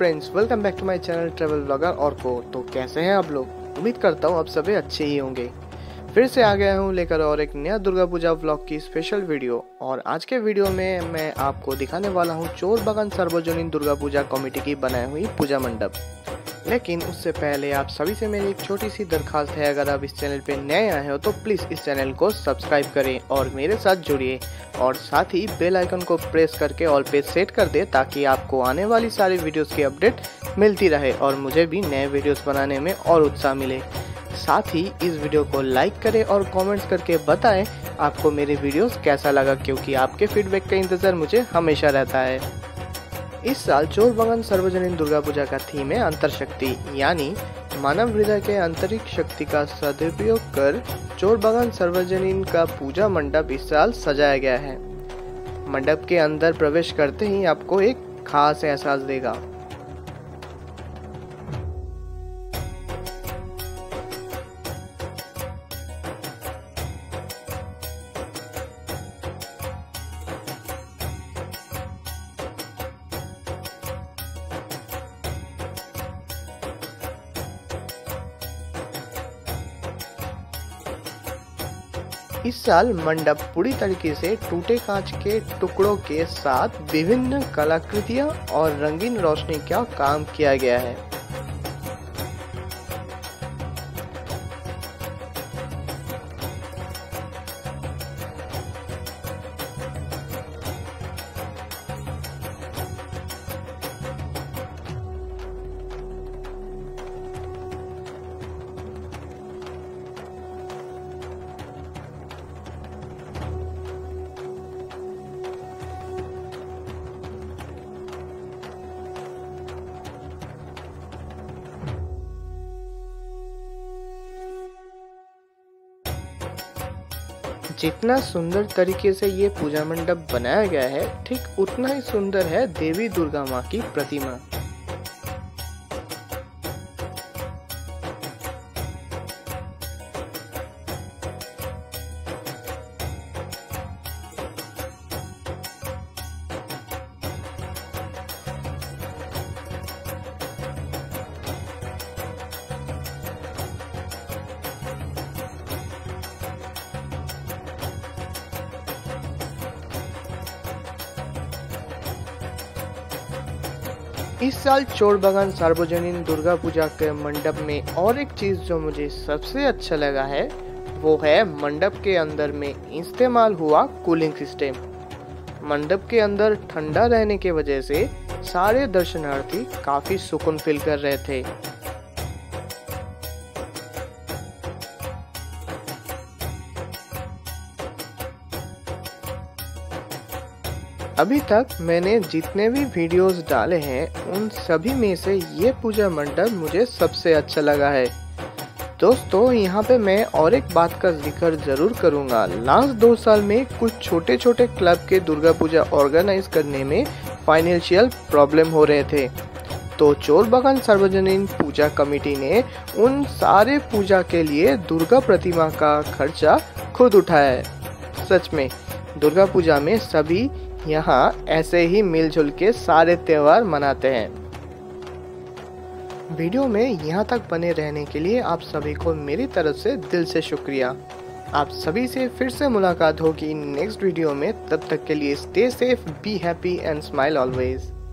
Friends, welcome back to my channel travel blogger और को। तो कैसे हैं आप लोग? उम्मीद करता हूँ आप सभी अच्छे ही होंगे। फिर से आ गया हूँ लेकर और एक नया दुर्गा पूजा व्लॉग की स्पेशल वीडियो। और आज के वीडियो में मैं आपको दिखाने वाला हूँ चोरबागान सार्वजनिक दुर्गा पूजा कमेटी की बनाई हुई पूजा मंडप। लेकिन उससे पहले आप सभी से मेरी एक छोटी सी दरखास्त है, अगर आप इस चैनल पे नए आए हो तो प्लीज़ इस चैनल को सब्सक्राइब करें और मेरे साथ जुड़िए और साथ ही बेल आइकन को प्रेस करके ऑल पे सेट कर दे ताकि आपको आने वाली सारी वीडियोस की अपडेट मिलती रहे और मुझे भी नए वीडियोस बनाने में और उत्साह मिले। साथ ही इस वीडियो को लाइक करें और कमेंट्स करके बताएं आपको मेरे वीडियोस कैसा लगा, क्योंकि आपके फीडबैक का इंतज़ार मुझे हमेशा रहता है। इस साल चोरबागान सार्वजनिक दुर्गा पूजा का थीम है अंतरशक्ति, यानी मानव हृदय के आंतरिक शक्ति का सदुपयोग कर चोरबागान सार्वजनिक का पूजा मंडप इस साल सजाया गया है। मंडप के अंदर प्रवेश करते ही आपको एक खास एहसास देगा। इस साल मंडप पूरी तरीके से टूटे कांच के टुकड़ों के साथ विभिन्न कलाकृतियां और रंगीन रोशनी का काम किया गया है। जितना सुंदर तरीके से ये पूजा मंडप बनाया गया है, ठीक उतना ही सुंदर है देवी दुर्गा माँ की प्रतिमा। इस साल चोरबागान सार्वजनिक दुर्गा पूजा के मंडप में और एक चीज जो मुझे सबसे अच्छा लगा है वो है मंडप के अंदर में इस्तेमाल हुआ कूलिंग सिस्टम। मंडप के अंदर ठंडा रहने की वजह से सारे दर्शनार्थी काफी सुकून फील कर रहे थे। अभी तक मैंने जितने भी वीडियोस डाले हैं उन सभी में से ये पूजा मंडप मुझे सबसे अच्छा लगा है। दोस्तों, यहाँ पे मैं और एक बात का जिक्र जरूर करूँगा। लास्ट 2 साल में कुछ छोटे छोटे क्लब के दुर्गा पूजा ऑर्गेनाइज करने में फाइनेंशियल प्रॉब्लम हो रहे थे, तो चोरबागान सार्वजनिक पूजा कमेटी ने उन सारे पूजा के लिए दुर्गा प्रतिमा का खर्चा खुद उठाया है। सच में दुर्गा पूजा में सभी यहाँ ऐसे ही मिलजुल के सारे त्योहार मनाते हैं। वीडियो में यहाँ तक बने रहने के लिए आप सभी को मेरी तरफ से दिल से शुक्रिया। आप सभी से फिर से मुलाकात होगी नेक्स्ट वीडियो में। तब तक के लिए stay safe, be happy and smile always.